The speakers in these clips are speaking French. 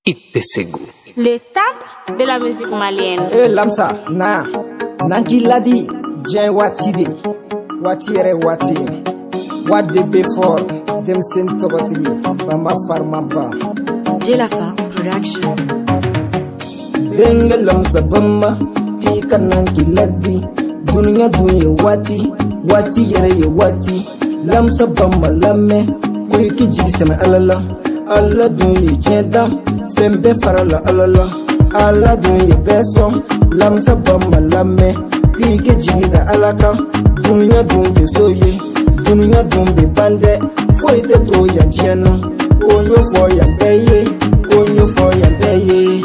Ipesegu. Les temples de la musique malienne. Lamsa, Nanki Ladi, Jen Watide, Watire Wati, What the before, them sent to Bama Farmamba. Jelafa Production. Denga Lamsa Bamba, Pika Nanki Ladi, Dunya Dunya Wati Yere Wati, Lamsa Bamba Lame, Wiki Jisama Alala, Allah Dunya Jeda. Fembe farala alala, ala dunye beso, lamsa bamba lame, pike jigida alaka, dunya dunye soye, dunya dunye bande, foite to yan cheno, onyo fo yan beye, onyo fo yan beye.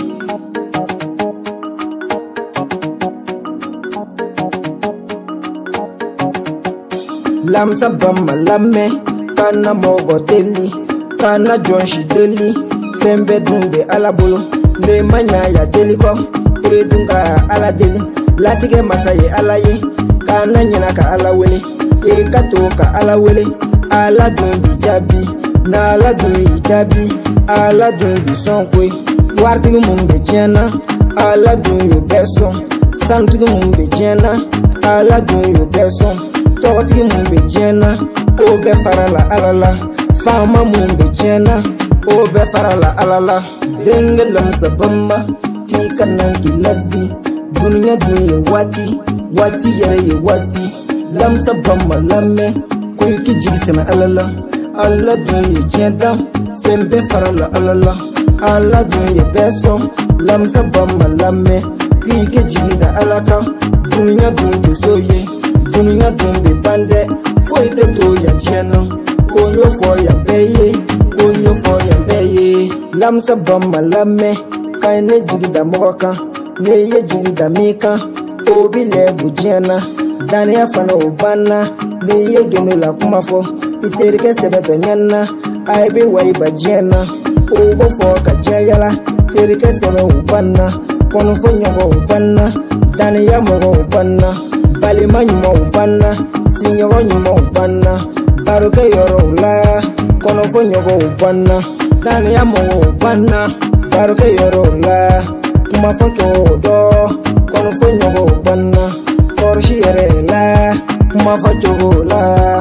Lamsa bamba lame, kana mogo deli, kana jonshi deli. Fembe dunde ala bolo, ne manya ya deliko, dunga ala deli, latige masaye ala ye, kana nyana ka ala wele, kato ka ala wele, ala dundi jabi, na ala dundi jabi, ala dundi sonkwe, wartigi mumbe jena, ala dundi beso, samtigi mumbe jena, ala dundi beso, tokotigi mumbe jena, obe farala alala, fama mumbe jena. Obe farala alala, denga lamsa bamba, kika nanki ladi, dunya wati yere wati, lamsa bamba lame, kuiki jigisema alala, alla dunya jenda, fembe farala alala, alla dunya beso, lamsa bamba lame, kuiki jigida alaka, dunya soye, dunya bande, foite to ya jeno, onyo fo ya beye. Onyo fo yan beye, lamsa bamba lame, kaine jigida moka, neye jigida mika, obi lebu jena, dani afana ubana, neye genula kumafo, iterike sebeto nyana, aibe waiba jena, obo fo kajayala, terike sebe ubana, konufo nyogo ubana, dani ya mogo ubana, balima nyuma ubana, sinyogo nyuma ubana, baruke yoro ula. Kono fo nyogo ubana, tani ya mo ubana, baruke yoro la, kuma fo chodo, kono fo nyogo ubana, korshi yere la, kuma fo chogo la.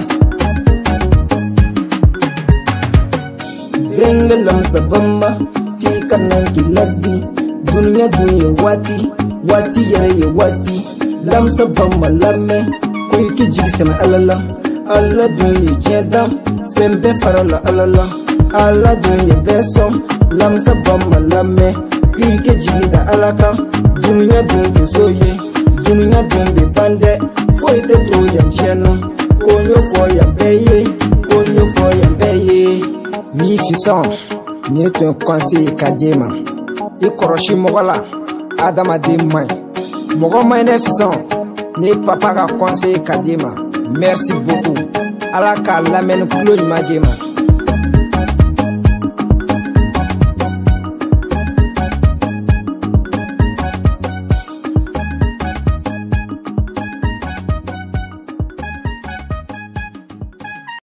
Denga lamsa bamba, kika nanki ladi, dunya wati yere wati, lamsa bamba lame, kuiki jigisema alala, alla dunya jeda. Fembe farala alala, ala dunya beso, lamsa bamba lame, pike jigida alaka, dunya soye, dunya bande, foite to yan cheno, onyo fo yan beye, onyo fo yan beye. Mi fison, ni tu conseil kadema, ikoroshi mogola, adama de mai, mogo mai ne fison, ni papa ka conseil kadema. Merci beaucoup. Ala ka lamɛnni kulo ɲuman di ma.